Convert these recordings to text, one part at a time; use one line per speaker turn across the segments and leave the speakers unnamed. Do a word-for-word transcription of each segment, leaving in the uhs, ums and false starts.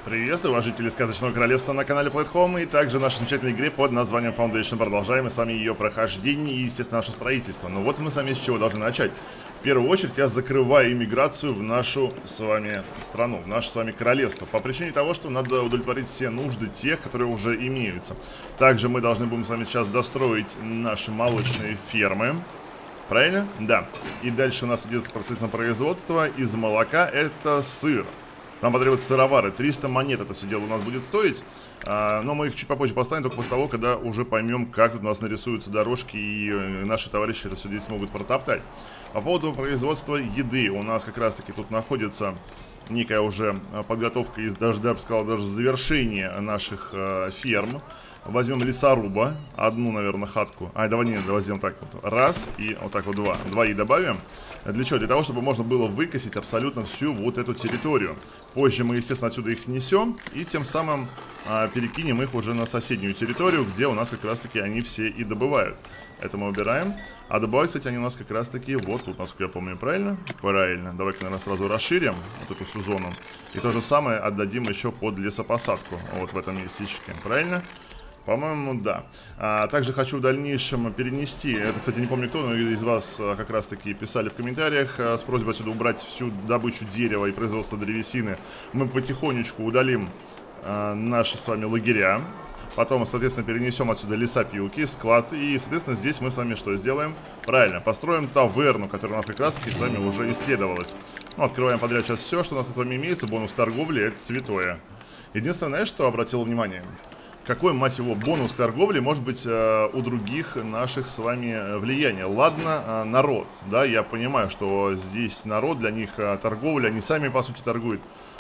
Приветствую, уважители Сказочного Королевства на канале Playthome и также нашей замечательной игре под названием Foundation. Продолжаем мы с вами ее прохождение и, естественно, наше строительство. Но вот мы с вами с чего должны начать. В первую очередь я закрываю иммиграцию в нашу с вами страну, в наше с вами королевство. По причине того, что надо удовлетворить все нужды тех, которые уже имеются. Также мы должны будем с вами сейчас достроить наши молочные фермы. Правильно? Да. И дальше у нас идет процесс производства из молока. Это сыр. Нам потребуются сыровары. триста монет это все дело у нас будет стоить. а, Но мы их чуть попозже поставим, только после того, когда уже поймем, как тут у нас нарисуются дорожки. И наши товарищи это все здесь могут протоптать. По поводу производства еды. У нас как раз таки тут находится некая уже подготовка из даже, я бы сказал, даже завершение наших э, ферм. Возьмем лесоруба, одну, наверное, хатку. А, давай не, давай сделаем так вот. Раз и вот так вот два. Два и добавим. Для чего? Для того, чтобы можно было выкосить абсолютно всю вот эту территорию. Позже мы, естественно, отсюда их снесем. И тем самым а, перекинем их уже на соседнюю территорию, где у нас как раз-таки они все и добывают. Это мы убираем. А добывают, кстати, они у нас как раз-таки вот тут, насколько я помню, правильно? Правильно. Давай-ка, наверное, сразу расширим вот эту всю зону. И то же самое отдадим еще под лесопосадку. Вот в этом местечке. Правильно? По-моему, да. а, Также хочу в дальнейшем перенести. Это, кстати, не помню кто, но из вас а, как раз таки писали в комментариях а, с просьбой отсюда убрать всю добычу дерева и производство древесины. Мы потихонечку удалим а, наши с вами лагеря. Потом, соответственно, перенесем отсюда лесопилки, склад. И, соответственно, здесь мы с вами что сделаем? Правильно, построим таверну, которая у нас как раз таки с вами уже исследовалась. Ну, открываем подряд сейчас все, что у нас с вами имеется. Бонус торговли, это святое. Единственное, знаешь, что обратил внимание? Какой, мать его, бонус к торговле может быть э, у других наших с вами влияния? Ладно, э, народ, да, я понимаю, что здесь народ, для них э, торговля, они сами, по сути, торгуют.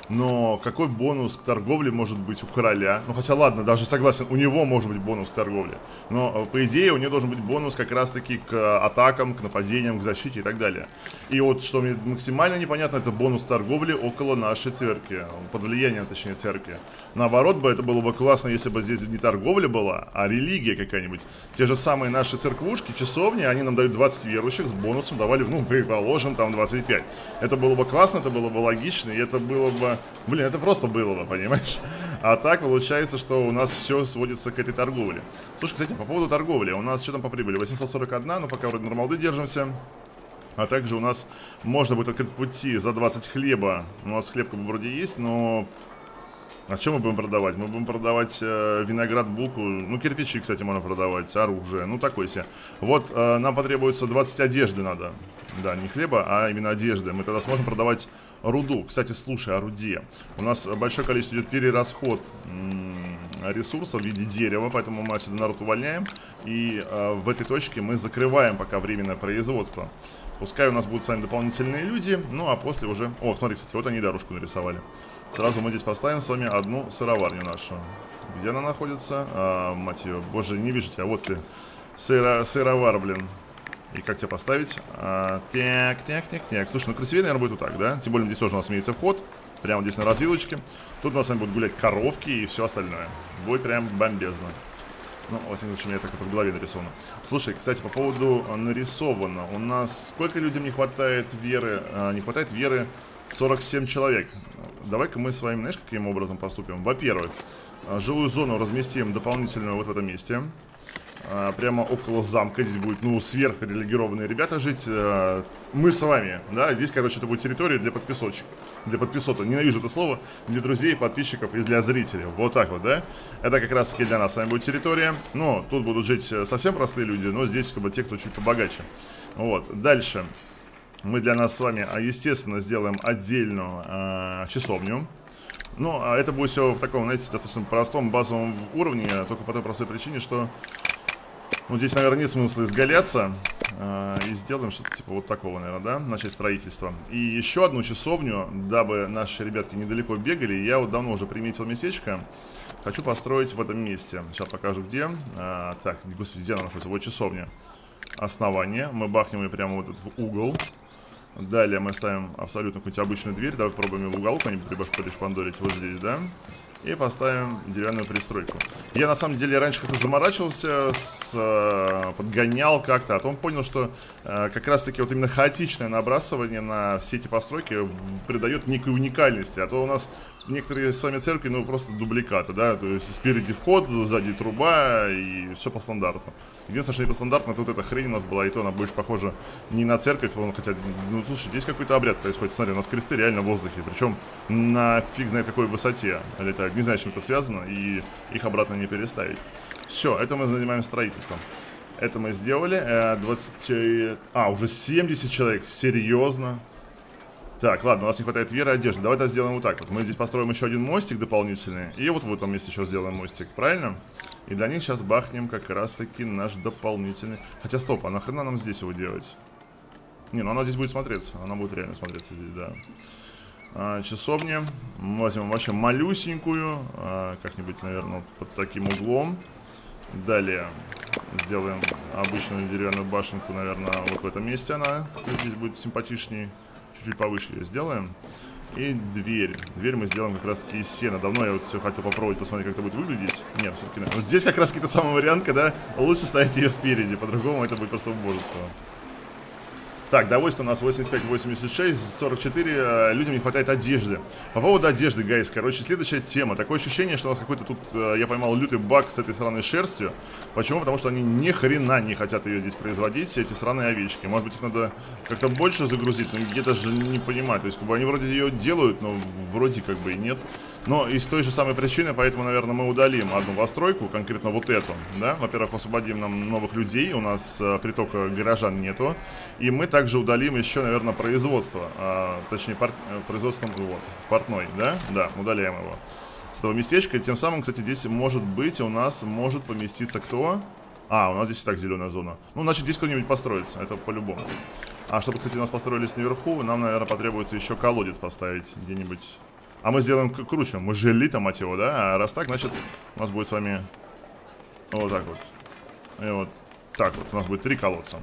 Но какой бонус к торговле может быть у короля? Ну, хотя, ладно, даже согласен, у него может быть бонус к торговле. Но, по идее, у него должен быть бонус как раз-таки к атакам, к нападениям, к защите и так далее. И вот, что мне максимально непонятно, это бонус торговли около нашей церкви. Под влиянием, точнее, церкви. Наоборот бы, это было бы классно, если бы здесь не торговля была, а религия какая-нибудь. Те же самые наши церквушки, часовни, они нам дают двадцать верующих, с бонусом давали, ну, предположим, там двадцать пять. Это было бы классно, это было бы логично, и это было бы... Блин, это просто было бы, понимаешь? А так получается, что у нас все сводится к этой торговле. Слушай, кстати, по поводу торговли. У нас что там по прибыли? восемьсот сорок один, но пока вроде нормалды держимся. А также у нас можно будет открыть пути за двадцать хлеба. У нас хлебка вроде есть, но... А что мы будем продавать? Мы будем продавать э, виноград, булку. Ну, кирпичи, кстати, можно продавать. Оружие. Ну, такой себе. Вот, э, нам потребуется двадцать одежды надо. Да, не хлеба, а именно одежды. Мы тогда сможем продавать руду. Кстати, слушай, о руде. У нас большое количество идет перерасход ресурсов в виде дерева, поэтому мы отсюда народ увольняем. И э, в этой точке мы закрываем пока временное производство. Пускай у нас будут с вами дополнительные люди. Ну, а после уже... О, смотри, кстати, вот они дорожку нарисовали. Сразу мы здесь поставим с вами одну сыроварню нашу. Где она находится? А, мать ее, боже, не вижу тебя. Вот ты, Сыро, сыровар, блин. И как тебя поставить? А, так, так, так, так. Слушай, ну красивее, наверное, будет вот так, да? Тем более здесь тоже у нас имеется вход. Прямо здесь на развилочке. Тут у нас с вами будут гулять коровки и все остальное. Будет прям бомбезно. Ну, во всяком случае, у меня так это в голове нарисовано. Слушай, кстати, по поводу нарисовано. У нас сколько людям не хватает веры? А, не хватает веры сорок семь человек. Давай-ка мы с вами, знаешь, каким образом поступим? Во-первых, жилую зону разместим дополнительную вот в этом месте. Прямо около замка. Здесь будет, ну, сверхпривилегированные ребята жить. Мы с вами, да, здесь, короче, это будет территория для подписочек. Для подписота, ненавижу это слово. Для друзей, подписчиков и для зрителей. Вот так вот, да. Это как раз таки для нас с вами будет территория. Но тут будут жить совсем простые люди. Но здесь, как бы, те, кто чуть побогаче. Вот, дальше. Мы для нас с вами, естественно, сделаем отдельную э, часовню. Ну, а это будет все в таком, знаете, достаточно простом базовом уровне. Только по той простой причине, что... Ну, здесь, наверное, нет смысла изгаляться. э, И сделаем что-то типа вот такого, наверное, да? Начать строительство. И еще одну часовню, дабы наши ребятки недалеко бегали. Я вот давно уже приметил местечко. Хочу построить в этом месте. Сейчас покажу, где. а, Так, господи, где она находится? Вот часовня. Основание. Мы бахнем ее прямо вот в угол. Далее мы ставим абсолютно какую-нибудь обычную дверь. Давай попробуем в уголок они пришпандорить вот здесь, да? И поставим деревянную пристройку. Я на самом деле раньше как-то заморачивался, с, э, подгонял как-то, а потом понял, что э, как раз таки вот именно хаотичное набрасывание на все эти постройки придает некой уникальности. А то у нас некоторые сами церкви, ну, просто дубликаты, да, то есть спереди вход, сзади труба и все по стандарту. Единственное, что не по стандарту, но тут эта хрень у нас была, и то она больше похожа не на церковь, он, хотя, ну, слушай, здесь какой-то обряд происходит. Смотри, у нас кресты реально в воздухе, причем на фиг знает какой высоте летают. Не знаю, с чем это связано, и их обратно не переставить. Все, это мы занимаемся строительством. Это мы сделали. двадцать... А, уже семьдесят человек, серьезно? Так, ладно, у нас не хватает веры и одежды. Давай это сделаем вот так вот. Мы здесь построим еще один мостик дополнительный. И вот в этом месте еще сделаем мостик, правильно? И для них сейчас бахнем как раз таки наш дополнительный. Хотя стоп, а нахрена нам здесь его делать? Не, ну она здесь будет смотреться. Она будет реально смотреться здесь, да. а, Часовня. Мы возьмем вообще малюсенькую, а, как-нибудь, наверное, под таким углом. Далее сделаем обычную деревянную башенку, наверное, вот в этом месте она. Здесь будет симпатичнее. Чуть-чуть повыше ее сделаем. И дверь. Дверь мы сделаем как раз таки из сена. Давно я вот все хотел попробовать, посмотреть, как это будет выглядеть. Нет, все-таки... Вот здесь как раз таки тот самый вариант, когда лучше ставить ее спереди. По-другому это будет просто убожество. Так, довольство у нас восемьдесят пять восемьдесят шесть, сорок четыре, людям не хватает одежды. По поводу одежды, гайс, короче, следующая тема. Такое ощущение, что у нас какой-то тут, я поймал, лютый баг с этой сраной шерстью. Почему? Потому что они ни хрена не хотят ее здесь производить, эти сраные овечки. Может быть, их надо как-то больше загрузить, но я даже не понимаю. То есть, как бы они вроде ее делают, но вроде как бы и нет. Но из той же самой причины, поэтому, наверное, мы удалим одну постройку, конкретно вот эту, да. Во-первых, освободим нам новых людей, у нас а, притока горожан нету. И мы также удалим еще, наверное, производство, а, точнее, пар, производство, вот, портной, да? Да, удаляем его с этого местечка. И тем самым, кстати, здесь может быть у нас может поместиться кто? А, у нас здесь и так зеленая зона. Ну, значит, здесь кто-нибудь построится, это по-любому. А чтобы, кстати, у нас построились наверху, нам, наверное, потребуется еще колодец поставить где-нибудь. А мы сделаем круче, мы же элита, мать его, да? А раз так, значит, у нас будет с вами вот так вот. И вот так вот, у нас будет три колодца.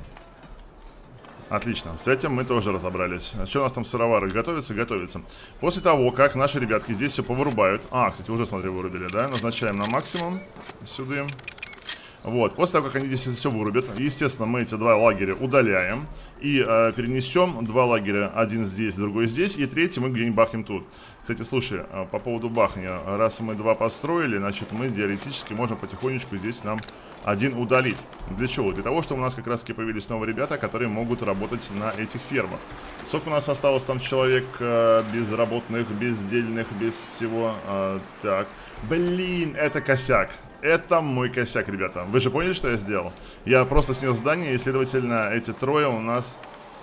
Отлично, с этим мы тоже разобрались. Что у нас там сыровары? Готовится? Готовится. После того, как наши ребятки здесь все повырубают. А, кстати, уже, смотри, вырубили, да? Назначаем на максимум сюда. Вот, после того, как они здесь все вырубят, естественно, мы эти два лагеря удаляем. И э, перенесем два лагеря, один здесь, другой здесь. И третий мы где-нибудь бахнем тут. Кстати, слушай, э, по поводу бахния. Раз мы два построили, значит, мы теоретически можем потихонечку здесь нам один удалить. Для чего? Для того, чтобы у нас как раз таки появились новые ребята, которые могут работать на этих фермах. Сколько у нас осталось там человек э, безработных, бездельных, без всего. Э, так, блин, это косяк. Это мой косяк, ребята. Вы же поняли, что я сделал? Я просто снес здание, и, следовательно, эти трое у нас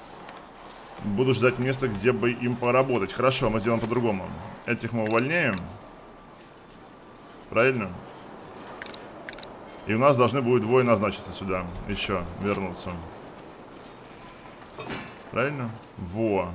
будут ждать места, где бы им поработать. Хорошо, мы сделаем по-другому. Этих мы увольняем. Правильно? И у нас должны будет двое назначиться сюда. Еще вернуться. Правильно? Во.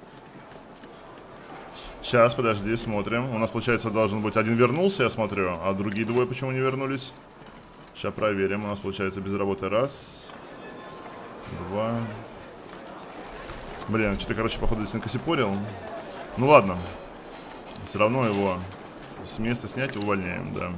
Сейчас, подожди, смотрим. У нас, получается, должен быть один вернулся, я смотрю. А другие двое почему не вернулись? Сейчас проверим. У нас, получается, без работы раз. Два. Блин, что-то, короче, походу, здесь накосипорил. Ну ладно. Все равно его с места снять и увольняем, да.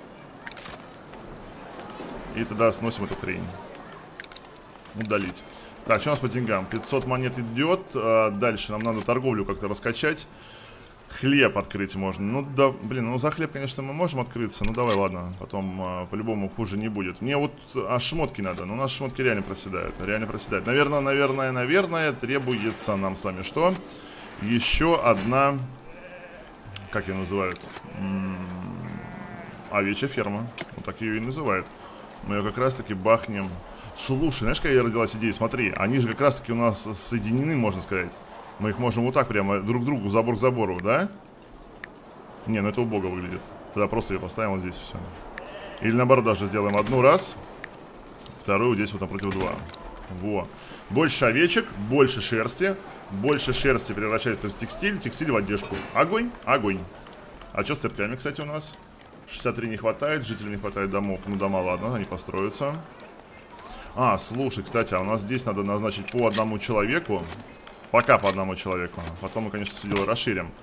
И тогда сносим эту хрень. Удалить. Так, что у нас по деньгам? пятьсот монет идет. А дальше нам надо торговлю как-то раскачать. Хлеб открыть можно. Ну да, блин, ну за хлеб, конечно, мы можем открыться. Ну давай, ладно, потом а, по-любому хуже не будет. Мне вот а шмотки надо. Ну у нас шмотки реально проседают. Реально проседают. Наверное, наверное, наверное, требуется нам с вами что? Еще одна... Как ее называют? М-м- овечья ферма. Вот так ее и называют. Мы ее как раз-таки бахнем. Слушай, знаешь, какая родилась идея? Смотри, они же как раз-таки у нас соединены, можно сказать. Мы их можем вот так прямо друг к другу, забор к забору, да? Не, ну это убого выглядит. Тогда просто ее поставим вот здесь все. Или наоборот даже сделаем одну раз, вторую здесь вот напротив два. Во. Больше овечек, больше шерсти. Больше шерсти превращается в текстиль, текстиль в одежку. Огонь, огонь. А что с церквями, кстати, у нас? шестьдесят три не хватает, жителей не хватает домов. Ну дома, ладно, они построятся. А, слушай, кстати, а у нас здесь надо назначить по одному человеку. Пока по одному человеку. Потом мы, конечно, все дело расширим.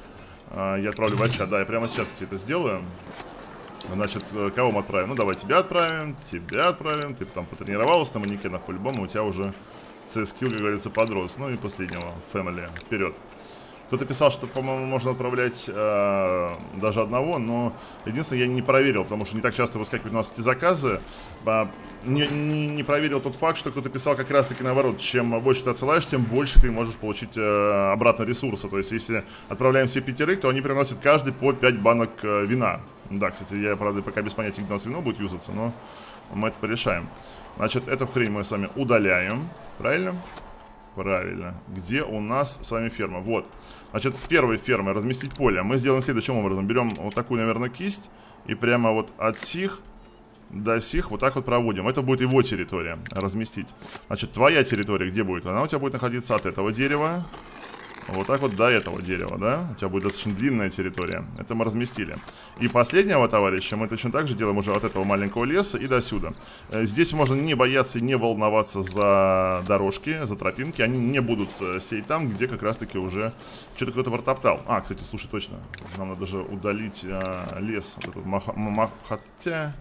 Я отправлю войска. Да, я прямо сейчас, кстати, это сделаю. Значит, кого мы отправим? Ну, давай тебя отправим, тебя отправим. Ты там потренировался на манекенах, по-любому у тебя уже C-скилл, как говорится, подрос. Ну и последнего, Family, вперед. Кто-то писал, что, по-моему, можно отправлять э, даже одного, но единственное, я не проверил, потому что не так часто выскакивают у нас эти заказы. А, не, не, не проверил тот факт, что кто-то писал как раз-таки наоборот. Чем больше ты отсылаешь, тем больше ты можешь получить э, обратно ресурса. То есть, если отправляем все пятерых, то они приносят каждый по пять банок э, вина. Да, кстати, я, правда, пока без понятия, где у нас вино будет юзаться, но мы это порешаем. Значит, эту хрень мы с вами удаляем. Правильно? Правильно. Где у нас с вами ферма? Вот. Значит, с первой фермы разместить поле. Мы сделаем следующим образом. Берем вот такую, наверное, кисть. И прямо вот от сих до сих вот так вот проводим. Это будет его территория. Разместить. Значит, твоя территория где будет? Она у тебя будет находиться от этого дерева. Вот так вот до этого дерева, да? У тебя будет достаточно длинная территория. Это мы разместили. И последнего товарища мы точно так же делаем уже от этого маленького леса и до сюда. Здесь можно не бояться и не волноваться за дорожки, за тропинки. Они не будут сеять там, где как раз-таки уже что-то кто-то протоптал. А, кстати, слушай, точно. Нам надо же удалить а, лес. Вот этот мах... мах... Хотя...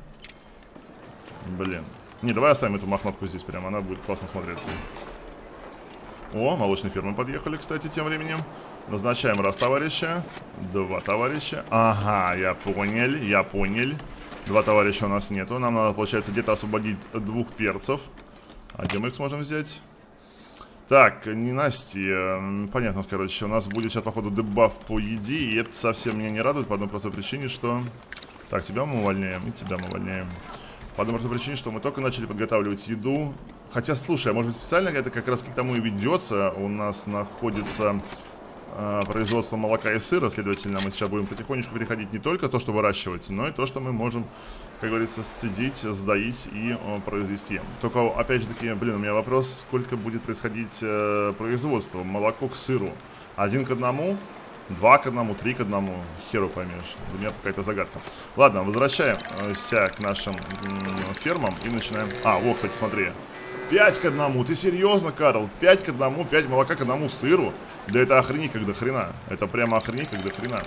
Блин. Не, давай оставим эту мохнатку здесь прямо. Она будет классно смотреться. О, молочные фермы подъехали, кстати, тем временем. Назначаем раз товарища. Два товарища. Ага, я понял, я понял. Два товарища у нас нету. Нам надо, получается, где-то освободить двух перцев. А где мы их сможем взять? Так, ненастье. Понятно, короче, у нас будет сейчас, походу, дебаф по еде. И это совсем меня не радует по одной простой причине, что... Так, тебя мы увольняем, и тебя мы увольняем. По одной простой причине, что мы только начали подготавливать еду. Хотя, слушай, а может быть специально это как раз к тому и ведется. У нас находится э, производство молока и сыра. Следовательно, мы сейчас будем потихонечку переходить не только то, что выращивать, но и то, что мы можем, как говорится, сцедить, сдаить и э, произвести. Только, опять же таки, блин, у меня вопрос, сколько будет происходить э, производство молоко к сыру? Один к одному? Два к одному, три к одному, херу поймешь. Для меня какая-то загадка. Ладно, возвращаемся к нашим фермам и начинаем. А, вот, кстати, смотри. пять к одному, ты серьезно, Карл? пять к одному, пять молока к одному сыру? Да это охренеть как до хрена. Это прямо охренеть как до хрена.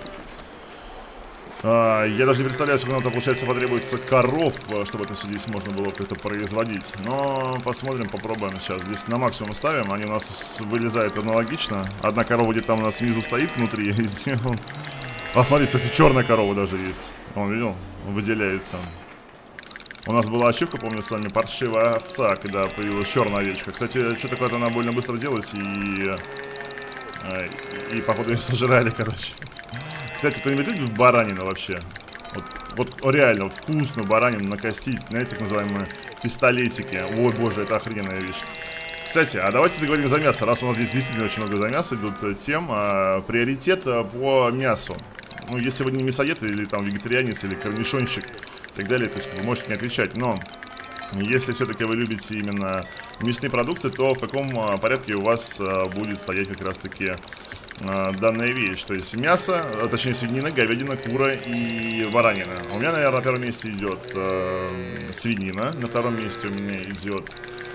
а, Я даже не представляю, сколько нам, получается, потребуется коров, чтобы это все здесь можно было как-то производить. Но посмотрим, попробуем сейчас. Здесь на максимум ставим, они у нас вылезают аналогично. Одна корова где-то там у нас внизу стоит внутри. Из нее... А, смотри, кстати, черная корова даже есть. Он видел? Выделяется. У нас была ачивка, помню, с вами паршивая овца, когда появилась черная овечка. Кстати, что такое-то она больно быстро делалась, и... И, походу, ее сожрали, короче. Кстати, кто-нибудь любит баранину вообще? Вот, вот реально, вот вкусную баранину накостить, знаете, так называемые пистолетики. Ой, боже, это охрененная вещь. Кстати, а давайте заговорим за мясо. Раз у нас здесь действительно очень много за мяса идут тем, а, приоритет по мясу. Ну, если вы не мясоед, или там вегетарианец, или корнишонщик, и так далее, то есть вы можете не отвечать. Но если все-таки вы любите именно мясные продукты, то в каком а, порядке у вас а, будет стоять как раз-таки а, данная вещь? То есть мясо, а, точнее свинина, говядина, кура и баранина. У меня, наверное, на первом месте идет а, свинина, на втором месте у меня идет...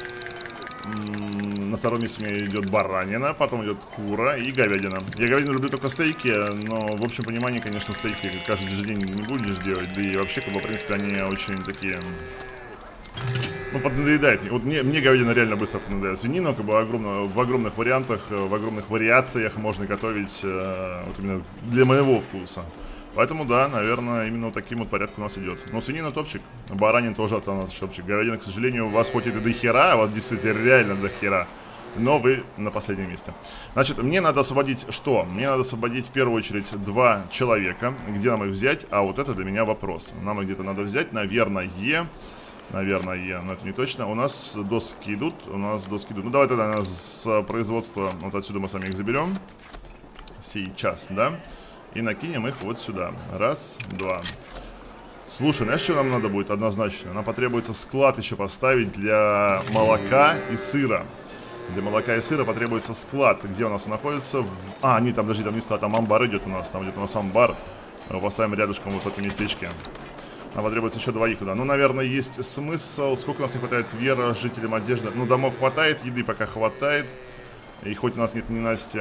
На втором месте у меня идет баранина, потом идет кура и говядина. Я говядину люблю только стейки, но в общем понимании, конечно, стейки каждый же день не будешь делать. Да и вообще, как бы, в принципе, они очень такие... Ну, поднадоедает. Вот мне, мне говядина реально быстро поднадоедает. Свинину, как бы, огромно, в огромных вариантах, в огромных вариациях можно готовить э, вот именно для моего вкуса. Поэтому, да, наверное, именно вот таким вот порядком у нас идет. Но свинина топчик, баранин тоже от нас топчик. Говядина, к сожалению, у вас хоть и до хера, у вас действительно реально до хера, но вы на последнем месте. Значит, мне надо освободить что? Мне надо освободить в первую очередь два человека. Где нам их взять? А вот это для меня вопрос. Нам их где-то надо взять, наверное, Наверное, но это не точно. У нас доски идут, у нас доски идут. Ну, давай тогда с производства, вот отсюда мы сами их заберем. Сейчас, да? И накинем их вот сюда. Раз, два. Слушай, знаешь, что нам надо будет однозначно? Нам потребуется склад еще поставить для молока и сыра. Для молока и сыра потребуется склад. Где у нас он находится? В... А, нет, там, подожди, там не склад, там амбар идет у нас. Там идет у нас амбар. Мы его поставим рядышком вот в этом местечке. Нам потребуется еще двоих туда. Ну, наверное, есть смысл. Сколько у нас не хватает вера жителям одежды? Ну, домов хватает, еды пока хватает. И хоть у нас нет ненастья,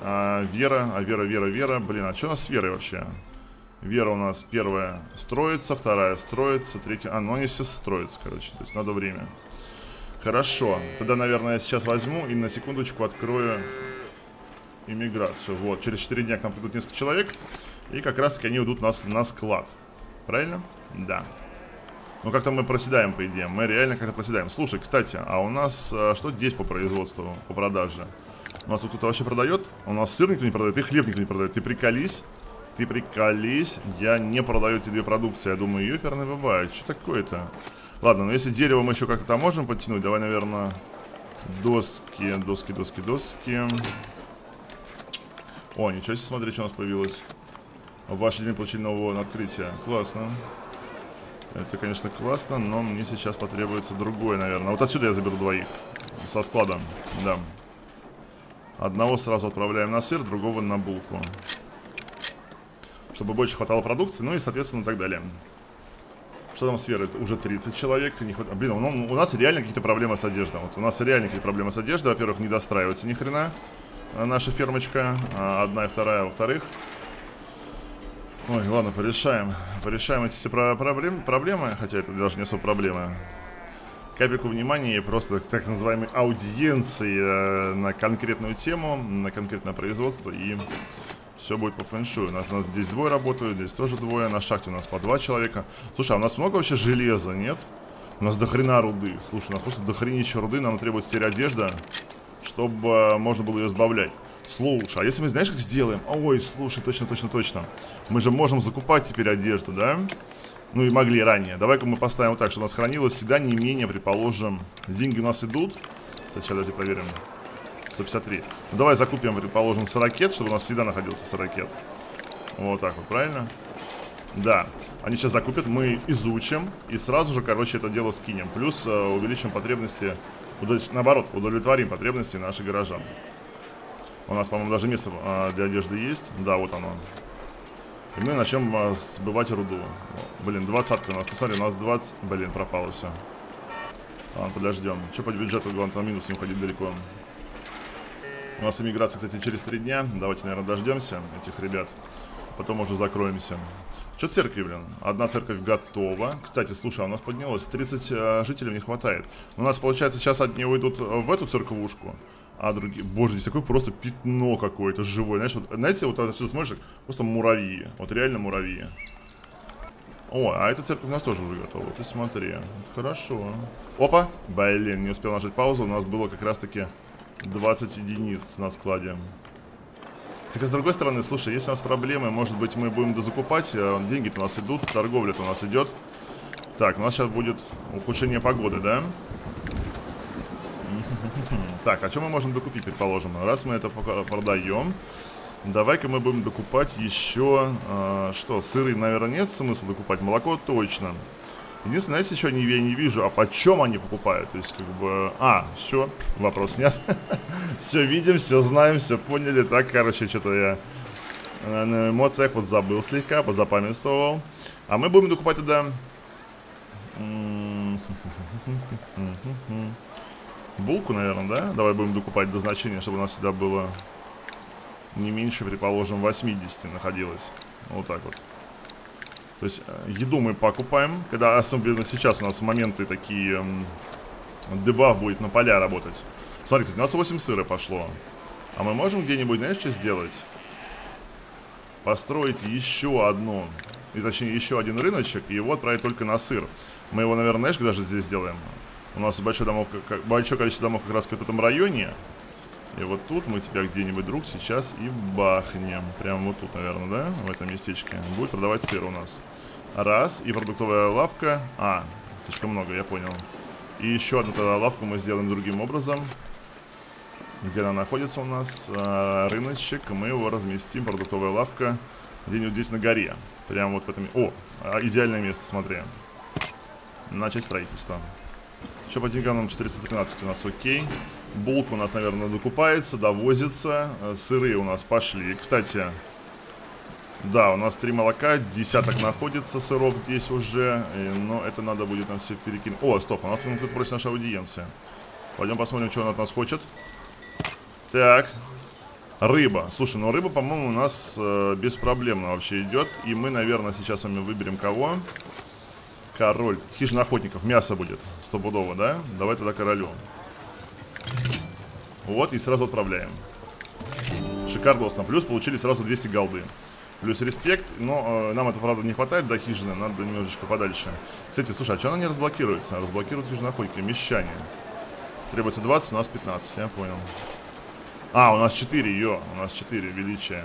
а, Вера, а Вера, Вера, Вера. Блин, а что у нас с Верой вообще? Вера у нас первая строится, вторая строится, третья... А, ну они все строятся, короче, то есть надо время. Хорошо, тогда, наверное, я сейчас возьму и на секундочку открою иммиграцию. Вот, через четыре дня к нам придут несколько человек, и как раз таки они уйдут у нас на склад. Правильно? Да. Ну, как-то мы проседаем, по идее. Мы реально как-то проседаем. Слушай, кстати, а у нас а, что здесь по производству, по продаже? У нас тут кто-то вообще продает? У нас сыр никто не продает, и хлеб никто не продает. Ты приколись. Ты приколись. Я не продаю эти две продукции. Я думаю, ёперный бывает. Что такое-то? Ладно, но если дерево мы еще как-то там можем подтянуть, давай, наверное, доски, доски, доски, доски. О, ничего себе, смотри, что у нас появилось. В ваш день получили нового открытия. Классно. Это, конечно, классно, но мне сейчас потребуется другое, наверное. Вот отсюда я заберу двоих. Со склада, да. Одного сразу отправляем на сыр, другого на булку. Чтобы больше хватало продукции, ну и, соответственно, так далее. Что там с Верой? Это уже тридцать человек. Не хват... Блин, ну, у нас реально какие-то проблемы с одеждой. Вот у нас реально какие-то проблемы с одеждой. Во-первых, не достраивается ни хрена наша фермочка. Одна и вторая, во-вторых. Ой, ладно, порешаем. Порешаем эти все про проблем, проблемы. Хотя это даже не особо проблемы. Капельку внимания и просто так называемой аудиенции э, на конкретную тему, на конкретное производство. И все будет по фэншую. У нас, у нас здесь двое работают, здесь тоже двое. На шахте у нас по два человека. Слушай, а у нас много вообще железа, нет? У нас дохрена руды. Слушай, у нас просто дохренища руды. Нам требуется теперь одежда, чтобы э, можно было ее сбавлять. Слушай, а если мы, знаешь, как сделаем? Ой, слушай, точно, точно, точно. Мы же можем закупать теперь одежду, да? Ну и могли ранее. Давай-ка мы поставим вот так, чтобы у нас хранилось всегда не менее, предположим. Деньги у нас идут. Сейчас, давайте проверим. сто пятьдесят три. Ну давай закупим, предположим, сорокет, чтобы у нас всегда находился сорокет. Вот так вот, правильно? Да. Они сейчас закупят, мы изучим и сразу же, короче, это дело скинем. Плюс э, увеличим потребности, удов... наоборот, удовлетворим потребности наших горожан. У нас, по-моему, даже место а, для одежды есть. Да, вот оно. И мы начнем а, сбывать руду. О, блин, двадцатка у нас. Ты смотри, у нас двадцать... Блин, пропало все. Ладно, подождем. Че по бюджету, главное, там минус не уходить далеко. У нас иммиграция, кстати, через три дня. Давайте, наверное, дождемся этих ребят. Потом уже закроемся. Что церкви, блин? Одна церковь готова. Кстати, слушай, а у нас поднялось. тридцать а, жителей не хватает. У нас, получается, сейчас одни уйдут в эту церковушку. А другие... Боже, здесь такое просто пятно какое-то живое. Знаешь, вот, знаете, вот отсюда смотришь, просто муравьи. Вот реально муравьи. О, а эта церковь у нас тоже уже готова. Ты смотри. Хорошо. Опа! Блин, не успел нажать паузу. У нас было как раз-таки двадцать единиц на складе. Хотя, с другой стороны, слушай, если у нас проблемы, может быть, мы будем дозакупать. Деньги-то у нас идут, торговля-то у нас идет. Так, у нас сейчас будет ухудшение погоды, да? Так, а что мы можем докупить, предположим? Раз мы это продаем, давай-ка мы будем докупать еще... Э, что, сыры, наверное, нет смысла докупать. Молоко точно. Единственное, знаете, что я не вижу, а почем они покупают? То есть, как бы... А, все, вопрос нет. Все видим, все знаем, все поняли. Так, короче, что-то я на эмоциях вот забыл слегка, позапамятствовал. А мы будем докупать тогда... булку, наверное, да? Давай будем докупать до значения, чтобы у нас всегда было не меньше, предположим, восьмидесяти находилось. Вот так вот. То есть еду мы покупаем, когда, особенно сейчас у нас моменты такие, дебаф будет на поля работать. Смотри, кстати, у нас восемь сыра пошло. А мы можем где-нибудь, знаешь, что сделать? Построить еще одну, и точнее еще один рыночек, и его отправить только на сыр. Мы его, наверное, знаешь, даже здесь сделаем? У нас большое, домов, как, большое количество домов как раз в этом районе. И вот тут мы тебя где-нибудь, друг, сейчас и бахнем. Прямо вот тут, наверное, да? В этом местечке. Будет продавать сыр у нас. Раз. И продуктовая лавка. А, слишком много, я понял. И еще одну тогда лавку мы сделаем другим образом. Где она находится у нас? А, рыночек. Мы его разместим. Продуктовая лавка. Где-нибудь здесь на горе. Прямо вот в этом... О, идеальное место, смотри. Начать строительство. Еще по деньгам четыреста тринадцать у нас окей. Булка у нас, наверное, докупается, довозится. Сыры у нас пошли. Кстати, да, у нас три молока, десяток находится сыров здесь уже. Но это надо будет нам все перекинуть. О, стоп, у нас кто-то просит нашей аудиенции. Пойдем посмотрим, что он от нас хочет. Так. Рыба. Слушай, ну рыба, по-моему, у нас э, беспроблемно вообще идет. И мы, наверное, сейчас с вами выберем кого? Король. Хижина охотников. Мясо будет. Стопудово, да? Давай тогда королю. Вот, и сразу отправляем. Шикардосно. Плюс получили сразу двести голды. Плюс респект. Но э, нам это, правда, не хватает до хижины. Надо немножечко подальше. Кстати, слушай, а что она не разблокируется? Разблокирует хижина охотника. Мещане. Требуется двадцать, у нас пятнадцать. Я понял. А, у нас четыре, ё, у нас четыре, величие.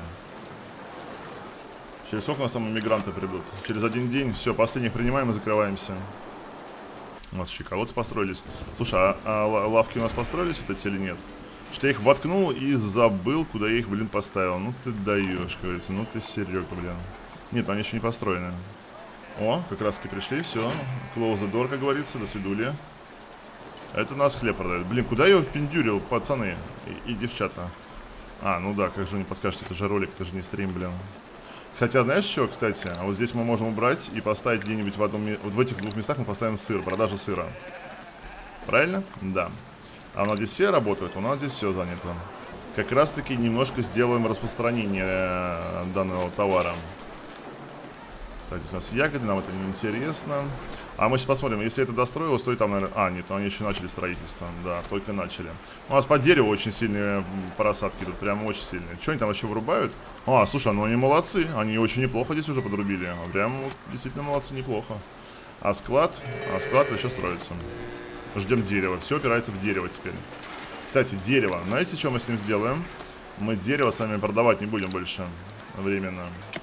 Через сколько у нас там иммигранты придут? Через один день, все, последних принимаем и закрываемся. У нас еще колодцы построились. Слушай, а, а лавки у нас построились вот эти или нет? Что-то я их воткнул и забыл, куда я их, блин, поставил. Ну ты даешь, говорится, ну ты Серега, блин. Нет, они еще не построены. О, как раз таки пришли, все. Close the door, как говорится, до свидули. Это у нас хлеб продает. Блин, куда я его впендюрил, пацаны и, и девчата? А, ну да, как же не подскажете, это же ролик, это же не стрим, блин. Хотя, знаешь что, кстати, а вот здесь мы можем убрать и поставить где-нибудь в одном... Вот в этих двух местах мы поставим сыр, продажа сыра. Правильно? Да. А у нас здесь все работают, у нас здесь все занято. Как раз таки немножко сделаем распространение данного товара. Кстати, у нас ягоды, нам это не интересно. А мы сейчас посмотрим, если это достроилось, то и там, наверное... А, нет, они еще начали строительство. Да, только начали. У нас по дереву очень сильные просадки идут, прям очень сильные. Что они там вообще вырубают? А, слушай, ну они молодцы. Они очень неплохо здесь уже подрубили. Прям вот, действительно молодцы, неплохо. А склад? А склад еще строится. Ждем дерево. Все опирается в дерево теперь. Кстати, дерево. Знаете, что мы с ним сделаем? Мы дерево с вами продавать не будем больше. Временно.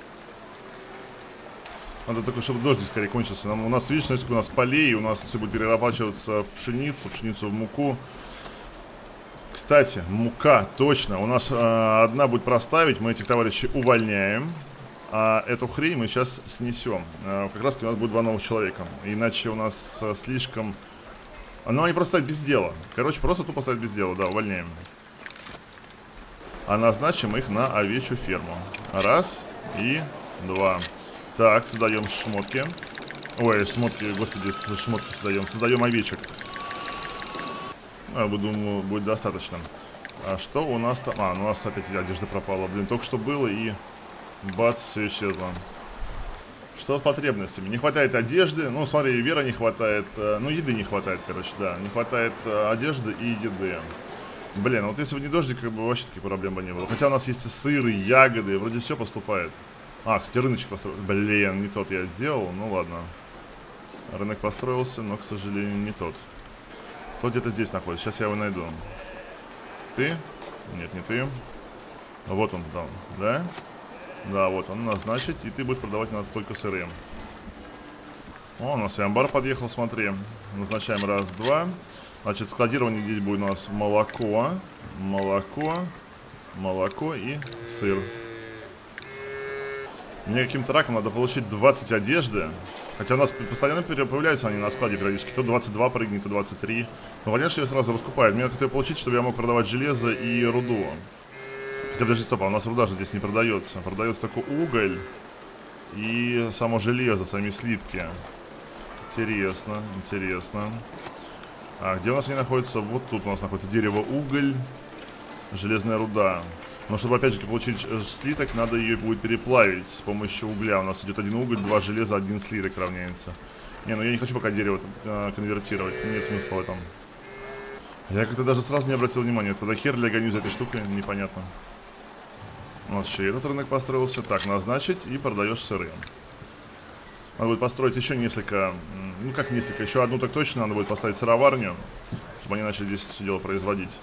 Надо только, чтобы дождик скорее кончился. Нам, у нас, видишь, несколько у нас полей, у нас все будет перерабатываться в пшеницу, пшеницу в муку. Кстати, мука, точно. У нас э, одна будет проставить, мы этих товарищей увольняем. А эту хрень мы сейчас снесем. Э, как раз у нас будет два новых человека. Иначе у нас э, слишком... Ну, они просто стоят без дела. Короче, просто тупо стоят без дела, да, увольняем. А назначим их на овечью ферму. Раз и два. Так, создаем шмотки. Ой, шмотки, господи, шмотки создаем. Создаем овечек. Я думаю, будет достаточно. А что у нас там? А, ну у нас опять одежда пропала. Блин, только что было и бац, все исчезло. Что с потребностями? Не хватает одежды. Ну, смотри, Вера не хватает. Ну, еды не хватает, короче, да. Не хватает одежды и еды. Блин, вот если бы не дождик, как бы вообще таких проблем бы не было. Хотя у нас есть и сыр, и ягоды, вроде все поступает. А, кстати, рыночек построил. Блин, не тот я делал, ну ладно. Рынок построился, но, к сожалению, не тот. Тот где-то здесь находится, сейчас я его найду. Ты? Нет, не ты. Вот он там, да? Да, вот он, назначить, и ты будешь продавать у нас только сыры. О, у нас и амбар подъехал, смотри. Назначаем раз, два. Значит, складирование здесь будет у нас молоко, молоко, молоко и сыр. Мне каким-то раком надо получить двадцать одежды. Хотя у нас постоянно появляются они на складе периодически. То двадцать два прыгнет, то двадцать три. Но понятно, что ее сразу раскупают. Мне надо как-то получить, чтобы я мог продавать железо и руду. Хотя, подожди, стоп, а у нас руда же здесь не продается. Продается только уголь и само железо, сами слитки. Интересно, интересно. А где у нас они находятся? Вот тут у нас находится дерево, уголь, железная руда. Но чтобы опять же получить слиток, надо ее будет переплавить с помощью угля. У нас идет один уголь, два железа, один слиток равняется. Не, ну я не хочу пока дерево э, конвертировать. Нет смысла в этом. Я как-то даже сразу не обратил внимания. Тогда хер для гоню за этой штукой, непонятно. У нас еще этот рынок построился. Так, назначить и продаешь сыры. Надо будет построить еще несколько. Ну как несколько, еще одну так точно. Надо будет поставить сыроварню, чтобы они начали здесь все дело производить.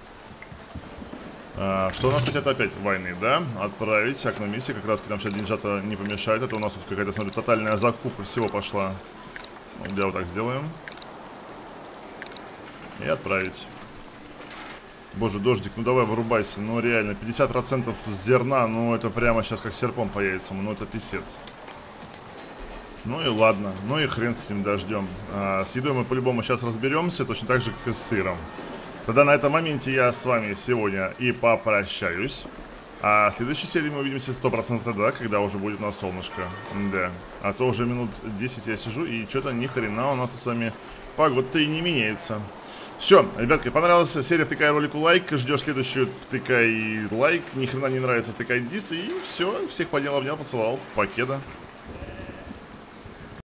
А, что у нас хотят опять? Войны, да? Отправить окно миссии. Как раз нам сейчас деньжата не помешает. Это у нас тут какая-то, смотрю, тотальная закупка всего пошла. Вот, я вот так сделаем. И отправить. Боже, дождик, ну давай вырубайся. Ну реально, пятьдесят процентов зерна. Ну это прямо сейчас как серпом по яйцам. Ну это писец. Ну и ладно. Ну и хрен с ним дождем. А, с едой мы по-любому сейчас разберемся. Точно так же, как и с сыром. Тогда на этом моменте я с вами сегодня и попрощаюсь. А в следующей серии мы увидимся сто процентов тогда, когда уже будет у нас солнышко. Да. А то уже минут десять я сижу, и что-то ни хрена у нас тут с вами погода-то и не меняется. Все, ребятки, понравилась серия, втыкай ролику лайк, ждешь следующую, втыкай лайк, ни хрена не нравится, втыкай дис, и все, всех поднял, обнял, поцеловал, покеда.